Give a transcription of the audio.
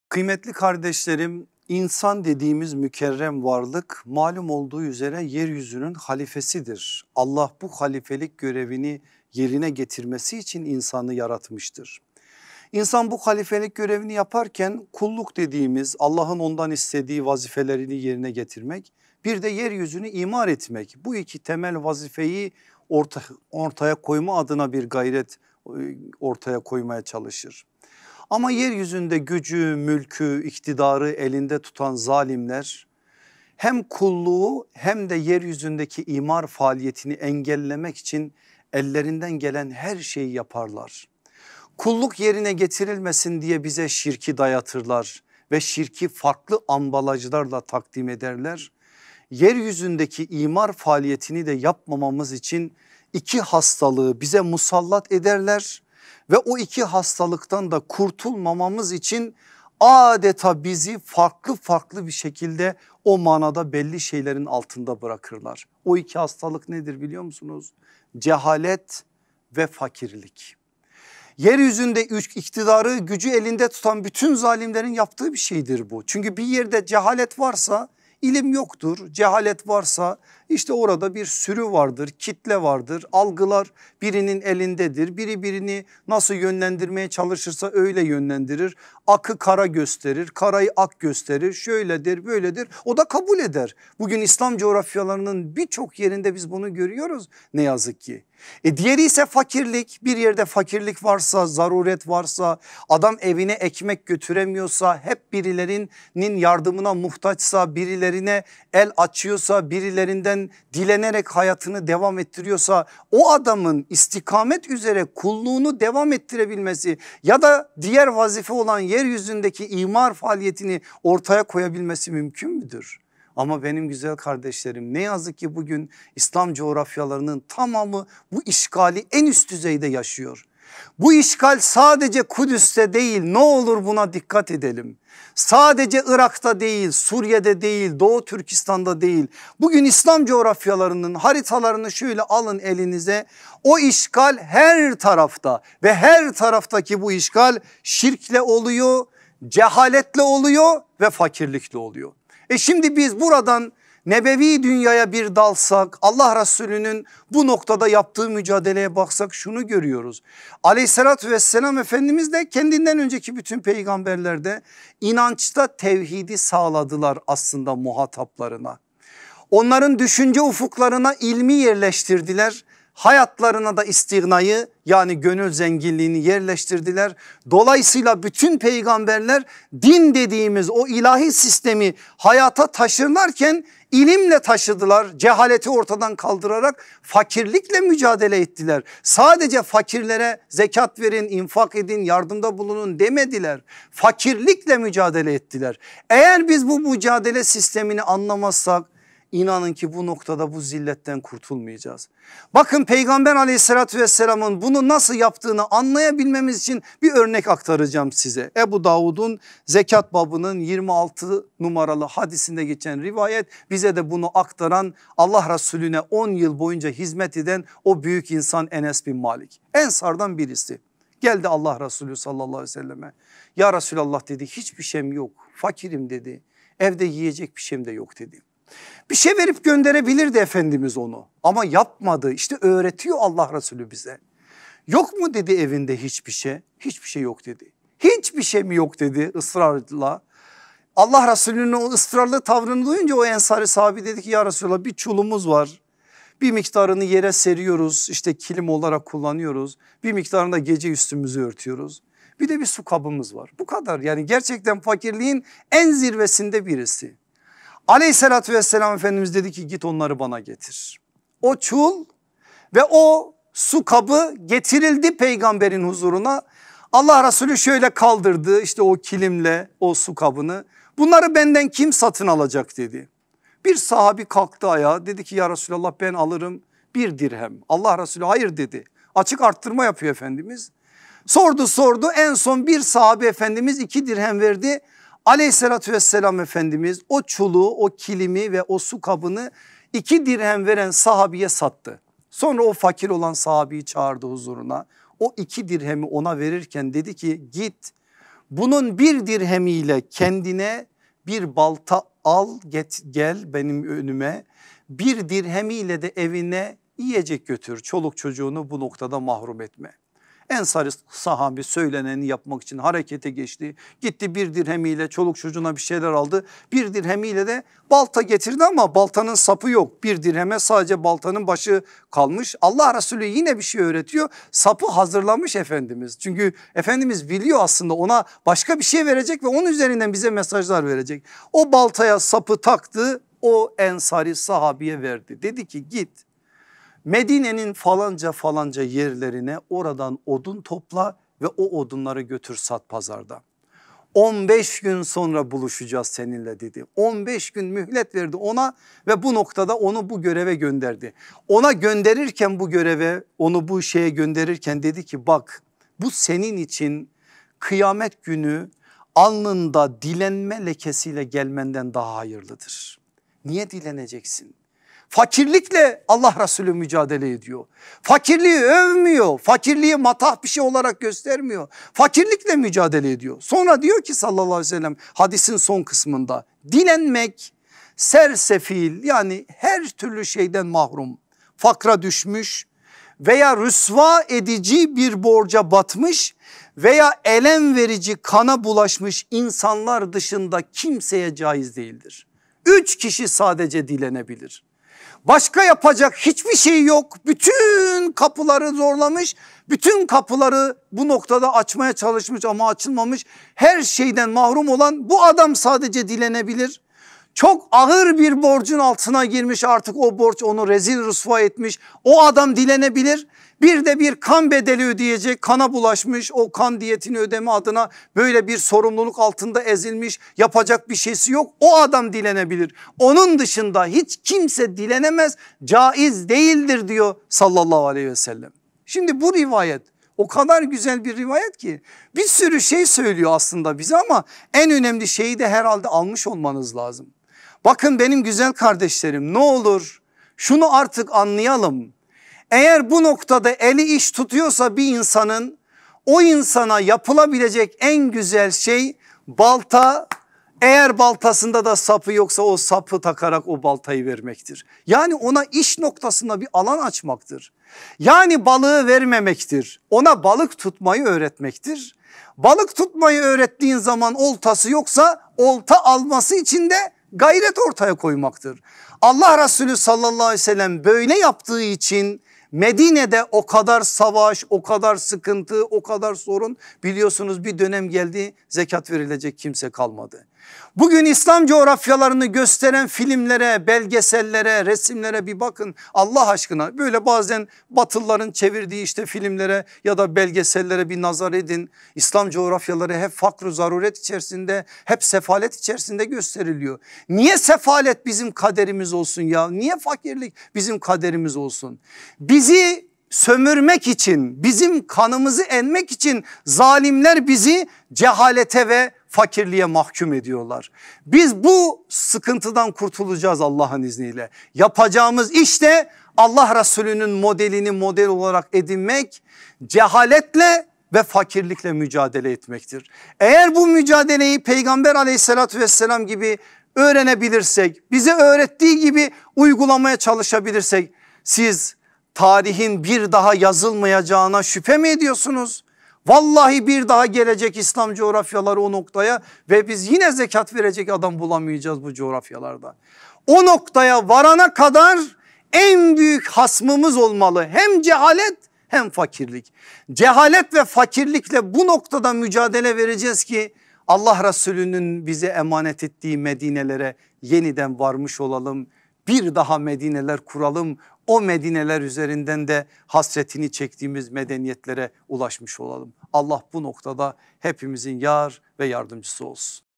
Kıymetli kardeşlerim, insan dediğimiz mükerrem varlık malum olduğu üzere yeryüzünün halifesidir. Allah bu halifelik görevini yerine getirmesi için insanı yaratmıştır. İnsan bu halifelik görevini yaparken kulluk dediğimiz Allah'ın ondan istediği vazifelerini yerine getirmek, bir de yeryüzünü imar etmek, bu iki temel vazifeyi ortaya koyma adına bir gayret ortaya koymaya çalışır. Ama yeryüzünde gücü, mülkü, iktidarı elinde tutan zalimler hem kulluğu hem de yeryüzündeki imar faaliyetini engellemek için ellerinden gelen her şeyi yaparlar. Kulluk yerine getirilmesin diye bize şirki dayatırlar ve şirki farklı ambalajlarla takdim ederler. Yeryüzündeki imar faaliyetini de yapmamamız için iki hastalığı bize musallat ederler ve o iki hastalıktan da kurtulmamamız için adeta bizi farklı bir şekilde o manada belli şeylerin altında bırakırlar. O iki hastalık nedir biliyor musunuz? Cehalet ve fakirlik. Yeryüzünde iktidarı, gücü elinde tutan bütün zalimlerin yaptığı bir şeydir bu. Çünkü bir yerde cehalet varsa ilim yoktur. Cehalet varsa işte orada bir sürü vardır, kitle vardır, algılar birinin elindedir. Biri birini nasıl yönlendirmeye çalışırsa öyle yönlendirir. Akı kara gösterir, karayı ak gösterir, şöyledir böyledir, o da kabul eder. Bugün İslam coğrafyalarının birçok yerinde biz bunu görüyoruz ne yazık ki. Diğeri ise fakirlik. Bir yerde fakirlik varsa, zaruret varsa, adam evine ekmek götüremiyorsa, hep birilerinin yardımına muhtaçsa, birilerine el açıyorsa, birilerinden dilenerek hayatını devam ettiriyorsa, o adamın istikamet üzere kulluğunu devam ettirebilmesi ya da diğer vazife olan yeryüzündeki imar faaliyetini ortaya koyabilmesi mümkün müdür? Ama benim güzel kardeşlerim, ne yazık ki bugün İslam coğrafyalarının tamamı bu işgali en üst düzeyde yaşıyor. Bu işgal sadece Kudüs'te değil, ne olur buna dikkat edelim. Sadece Irak'ta değil, Suriye'de değil, Doğu Türkistan'da değil. Bugün İslam coğrafyalarının haritalarını şöyle alın elinize. O işgal her tarafta ve her taraftaki bu işgal şirkle oluyor, cehaletle oluyor ve fakirlikle oluyor. Şimdi biz buradan nebevi dünyaya bir dalsak, Allah Resulü'nün bu noktada yaptığı mücadeleye baksak şunu görüyoruz. Aleyhissalatü vesselam Efendimiz de kendinden önceki bütün peygamberlerde inançta tevhidi sağladılar aslında muhataplarına. Onların düşünce ufuklarına ilmi yerleştirdiler. Hayatlarına da istignayı, yani gönül zenginliğini yerleştirdiler. Dolayısıyla bütün peygamberler din dediğimiz o ilahi sistemi hayata taşırlarken ilimle taşıdılar. Cehaleti ortadan kaldırarak fakirlikle mücadele ettiler. Sadece fakirlere zekat verin, infak edin, yardımda bulunun demediler. Fakirlikle mücadele ettiler. Eğer biz bu mücadele sistemini anlamazsak, İnanın ki bu noktada bu zilletten kurtulmayacağız. Bakın Peygamber aleyhissalatü vesselamın bunu nasıl yaptığını anlayabilmemiz için bir örnek aktaracağım size. Ebu Davud'un zekat babının 26 numaralı hadisinde geçen rivayet, bize de bunu aktaran, Allah Resulüne 10 yıl boyunca hizmet eden o büyük insan Enes bin Malik. Ensardan birisi geldi Allah Resulü sallallahu aleyhi ve selleme. Ya Resulallah dedi, hiçbir şeyim yok, fakirim dedi, evde yiyecek bir şeyim de yok dedi. Bir şey verip gönderebilirdi Efendimiz onu ama yapmadı. İşte öğretiyor Allah Resulü bize. Yok mu dedi evinde hiçbir şey? Hiçbir şey yok dedi. Hiçbir şey mi yok dedi ısrarla. Allah Resulü'nün o ısrarlı tavrını duyunca o ensari sahabi dedi ki ya Resulallah, bir çulumuz var. Bir miktarını yere seriyoruz, işte kilim olarak kullanıyoruz. Bir miktarını da gece üstümüzü örtüyoruz. Bir de bir su kabımız var. Bu kadar, yani gerçekten fakirliğin en zirvesinde birisi. Aleyhissalatü vesselam Efendimiz dedi ki git onları bana getir. O çul ve o su kabı getirildi peygamberin huzuruna. Allah Resulü şöyle kaldırdı işte o kilimle o su kabını. Bunları benden kim satın alacak dedi. Bir sahabi kalktı ayağa, dedi ki ya Resulallah ben alırım 1 dirhem. Allah Resulü hayır dedi. Açık arttırma yapıyor Efendimiz. Sordu en son bir sahabi Efendimiz 2 dirhem verdi. Aleyhissalatü vesselam Efendimiz o çuluğu, o kilimi ve o su kabını 2 dirhem veren sahabiye sattı. Sonra o fakir olan sahabiyi çağırdı huzuruna. O 2 dirhemi ona verirken dedi ki git Bunun bir dirhemiyle kendine bir balta al gel benim önüme, bir dirhemiyle de evine yiyecek götür. Çoluk çocuğunu bu noktada mahrum etme. Ensari sahabi söyleneni yapmak için harekete geçti. Gitti bir dirhemiyle çoluk çocuğuna bir şeyler aldı. Bir dirhemiyle de balta getirdi ama baltanın sapı yok. Bir dirheme sadece baltanın başı kalmış. Allah Resulü yine bir şey öğretiyor. Sapı hazırlamış Efendimiz. Çünkü Efendimiz biliyor aslında ona başka bir şey verecek ve onun üzerinden bize mesajlar verecek. O baltaya sapı taktı, o Ensari sahabiye verdi. Dedi ki git Medine'nin falanca yerlerine oradan odun topla ve o odunları götür sat pazarda. 15 gün sonra buluşacağız seninle dedi. 15 gün mühlet verdi ona ve bu noktada onu bu göreve gönderdi. Ona gönderirken bu göreve, onu bu şeye gönderirken dedi ki bak bu senin için kıyamet günü alnında dilenme lekesiyle gelmenden daha hayırlıdır. Niye dileneceksin? Fakirlikle Allah Resulü mücadele ediyor. Fakirliği övmüyor. Fakirliği matah bir şey olarak göstermiyor. Fakirlikle mücadele ediyor. Sonra diyor ki sallallahu aleyhi ve sellem hadisin son kısmında dilenmek sersefil, yani her türlü şeyden mahrum, fakra düşmüş veya rüsva edici bir borca batmış veya elem verici kana bulaşmış insanlar dışında kimseye caiz değildir. 3 kişi sadece dilenebilir. Başka yapacak hiçbir şey yok. Bütün kapıları zorlamış. Bütün kapıları bu noktada açmaya çalışmış ama açılmamış. Her şeyden mahrum olan bu adam sadece dilenebilir. Çok ağır bir borcun altına girmiş, artık o borç onu rezil rüsva etmiş. O adam dilenebilir. Bir de bir kan bedeli ödeyecek, kana bulaşmış, o kan diyetini ödeme adına böyle bir sorumluluk altında ezilmiş, yapacak bir şeysi yok. O adam dilenebilir. Onun dışında hiç kimse dilenemez, caiz değildir diyor sallallahu aleyhi ve sellem. Şimdi bu rivayet o kadar güzel bir rivayet ki bir sürü şey söylüyor aslında bize ama en önemli şeyi de herhalde almış olmanız lazım. Bakın benim güzel kardeşlerim, ne olur şunu artık anlayalım. Eğer bu noktada eli iş tutuyorsa bir insanın, o insana yapılabilecek en güzel şey balta, eğer baltasında da sapı yoksa o sapı takarak o baltayı vermektir. Yani ona iş noktasında bir alan açmaktır. Yani balığı vermemektir. Ona balık tutmayı öğretmektir. Balık tutmayı öğrettiğin zaman oltası yoksa olta alması için de gayret ortaya koymaktır. Allah Resulü sallallahu aleyhi ve sellem böyle yaptığı için Medine'de o kadar savaş, o kadar sıkıntı, o kadar sorun, biliyorsunuz bir dönem geldi zekat verilecek kimse kalmadı. Bugün İslam coğrafyalarını gösteren filmlere, belgesellere, resimlere bir bakın Allah aşkına. Böyle bazen Batılıların çevirdiği işte filmlere ya da belgesellere bir nazar edin. İslam coğrafyaları hep fakr-ı zaruret içerisinde, hep sefalet içerisinde gösteriliyor. Niye sefalet bizim kaderimiz olsun ya? Niye fakirlik bizim kaderimiz olsun? Bizi sömürmek için, bizim kanımızı emmek için zalimler bizi cehalete ve fakirliğe mahkum ediyorlar. Biz bu sıkıntıdan kurtulacağız Allah'ın izniyle. Yapacağımız iş de Allah Resulü'nün modelini model olarak edinmek, cehaletle ve fakirlikle mücadele etmektir. Eğer bu mücadeleyi Peygamber aleyhissalatü vesselam gibi öğrenebilirsek, bize öğrettiği gibi uygulamaya çalışabilirsek, siz tarihin bir daha yazılmayacağına şüphe mi ediyorsunuz? Vallahi bir daha gelecek İslam coğrafyaları o noktaya ve biz yine zekat verecek adam bulamayacağız bu coğrafyalarda. O noktaya varana kadar en büyük hasmımız olmalı hem cehalet hem fakirlik. Cehalet ve fakirlikle bu noktada mücadele vereceğiz ki Allah Resulü'nün bize emanet ettiği Medine'lere yeniden varmış olalım. Bir daha Medine'ler kuralım. O Medine'ler üzerinden de hasretini çektiğimiz medeniyetlere ulaşmış olalım. Allah bu noktada hepimizin yar ve yardımcısı olsun.